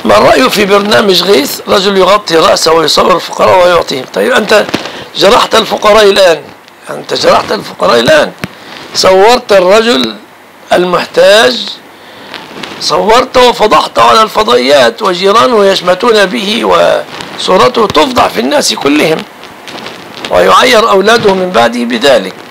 ما الرأي في برنامج غيث؟ رجل يغطي رأسه ويصور الفقراء ويعطيهم. طيب أنت جرحت الفقراء الآن، أنت جرحت الفقراء الآن، صورت الرجل المحتاج، صورته وفضحته على الفضائيات وجيرانه يشمتون به وصورته تفضح في الناس كلهم ويعير أولاده من بعده بذلك.